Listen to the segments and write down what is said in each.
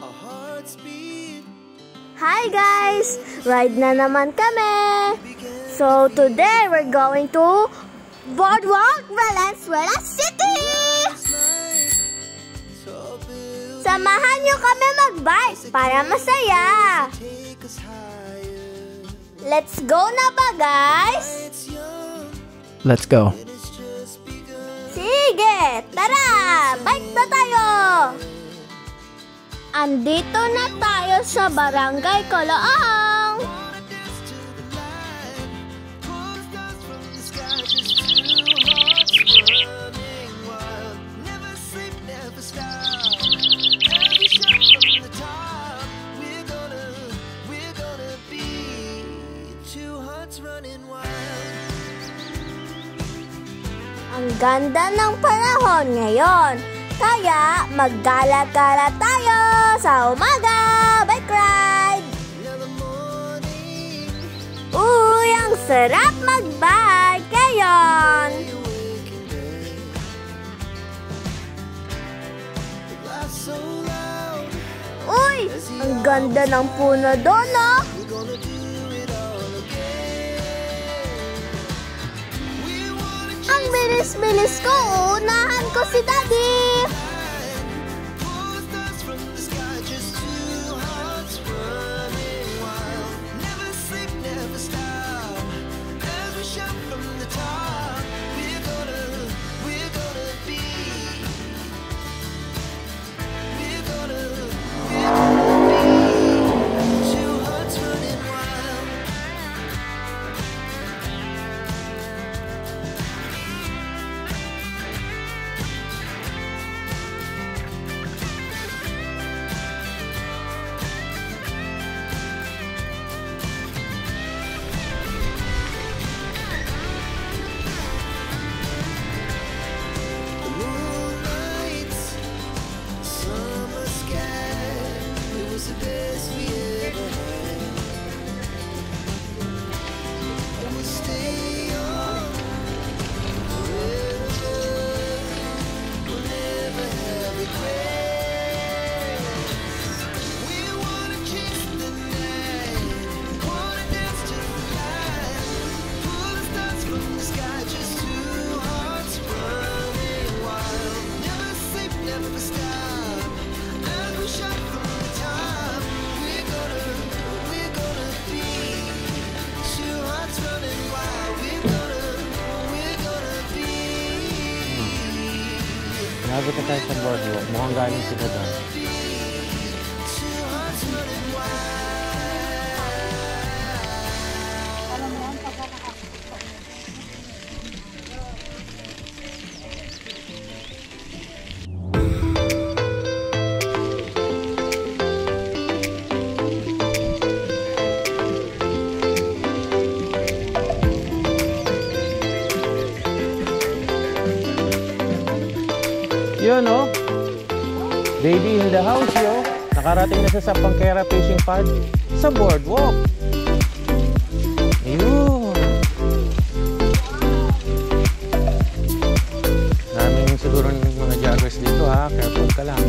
Hi guys! Ride na naman kami! So today we're going to Boardwalk, Valenzuela City! Samahan nyo kami mag-bike para masaya! Let's go na ba guys? Let's go! Sige! Tara! Bike na tayo! Andito na tayo sa Barangay Coloong. Ang ganda ng panahon ngayon. Kaya maggala-gala tayo sa umaga, bike ride! Uy, ang sarap mag-bike ngayon! Uy, ang ganda ng puno doon, no? Ang bilis-bilis ko, unahan ko si Daddy! Nabot na tayo sa boardwalk. Mukhang galing sila doon. Yun, oh. Baby in the house, yo. Nakarating na siya sa Pangkera Fishing Pad sa boardwalk. Ayun. Daming siguro ng mga joggers dito, ha. Careful ka lang.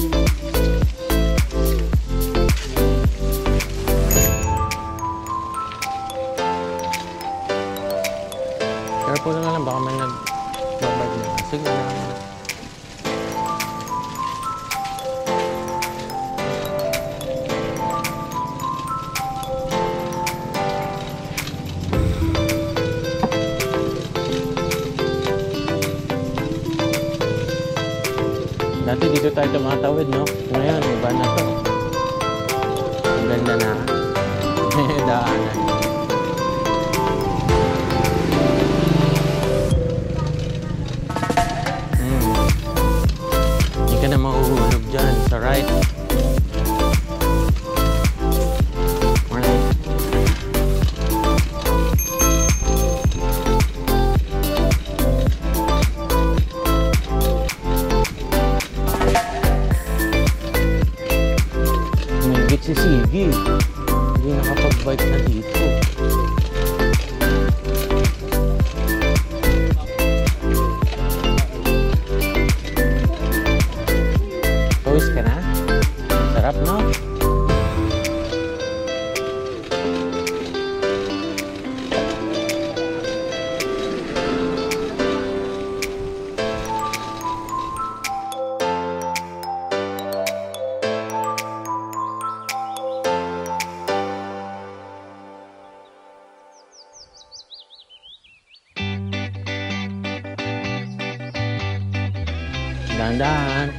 Careful na lang. Baka may nag-babag na. Sige na. Dati dito tayo tumatawid, no? Ngayon, iba na to. Ang ganda na. Daanan. Hindi ka na mahuhulog dyan sa right. Si Sige, hindi nakapag-bike na dito. Pawis ka na? Sarap, no? Dahan-dahan.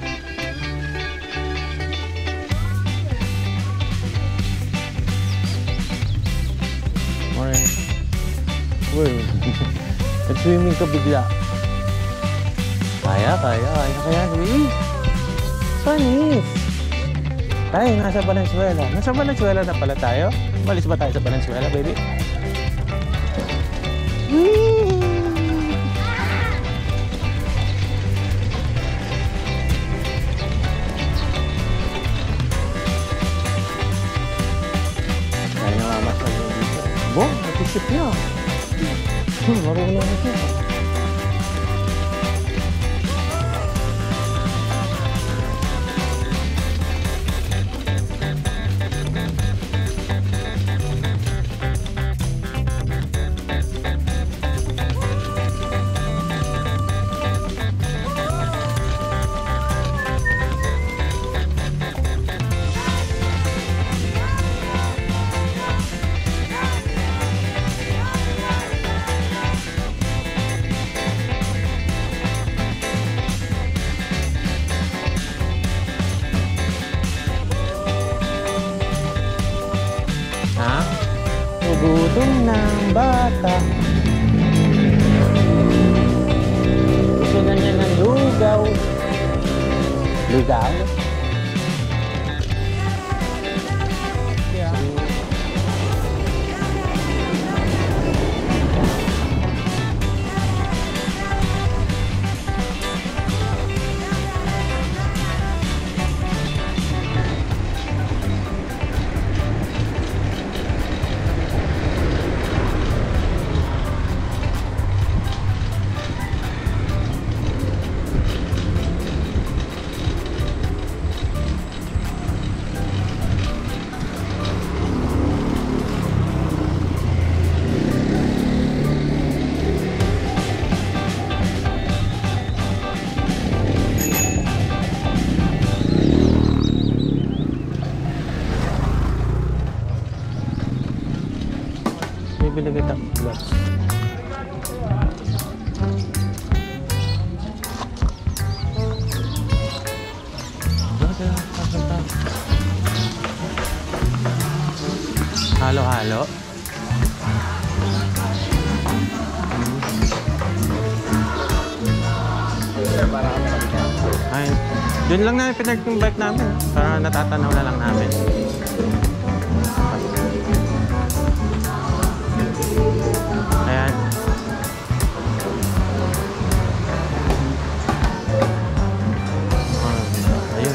Uy, nag-swimming ka bigla. Kaya. Uy, panis. Tayo, nasa Valenzuela. Nasa Valenzuela na pala tayo. Malis ba tayo sa Valenzuela, baby? Tayo namamasal yung dito. Bo, natisip niya. Marunong na siya. Gutom ng bata. Gusto na niya ng lugaw. Lugaw? Yeah. Bibili kita gloves. Halo-halo. Ay, dun lang namin pinag yung bike namin. Para natatanaw na lang namin. Ayan. Ayun.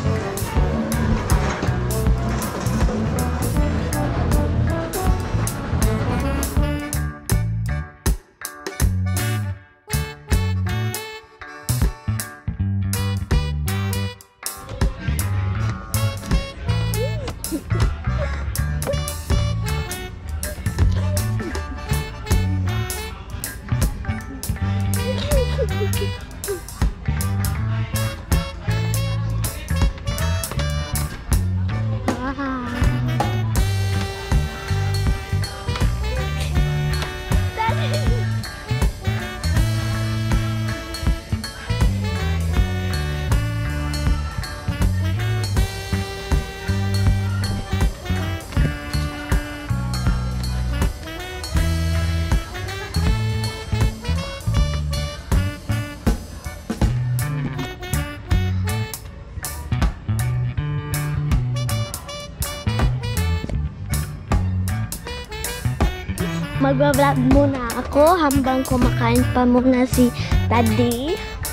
Magbablog muna ako habang kumakain pa muna si Daddy.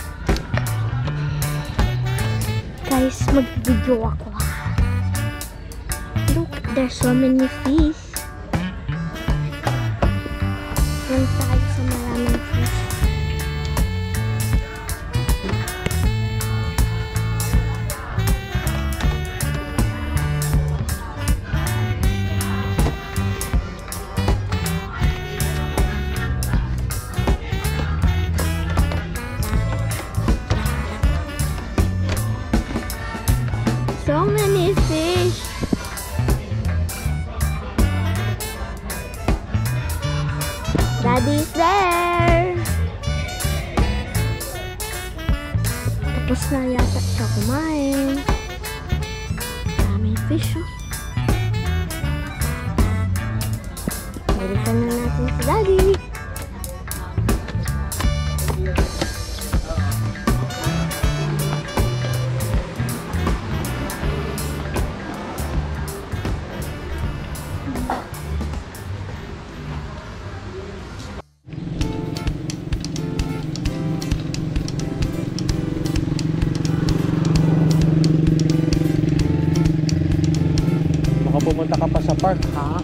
Guys, mag-video ako. Look, there's so many fish. Yan tayo sa maraming fish. so many fish. Daddy's there. Tapos na yata siya kumain. Daming fish, oh. Balikan na natin si Daddy. Baka pumunta ka pa sa park, ha?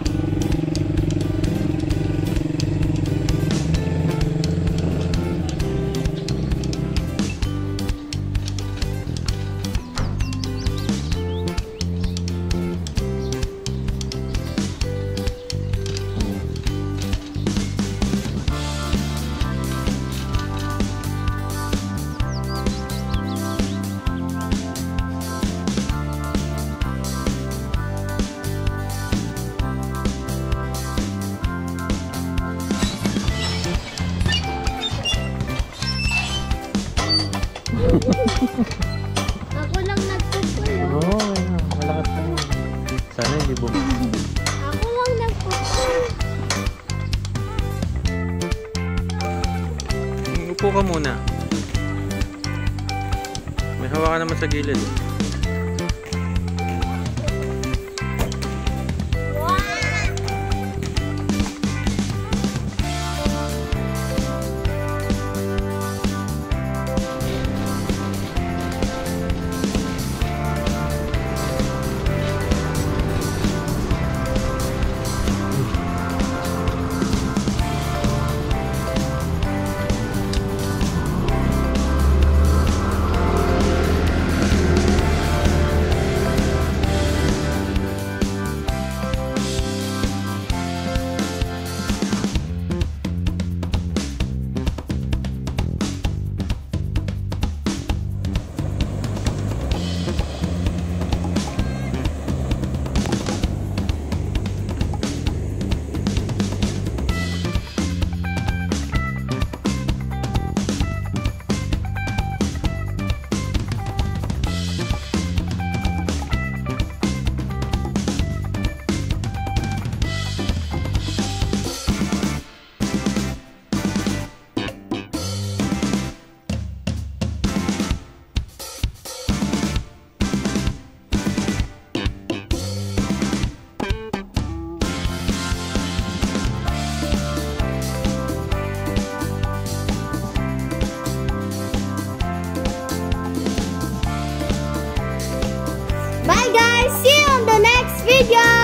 Ako lang nagpupulo. Oo, malakas na yun. Sana hindi bumili. Ako lang nagpupulo. Upo ka muna. May hawa ka naman sa gilid. Bye guys! See you on the next video!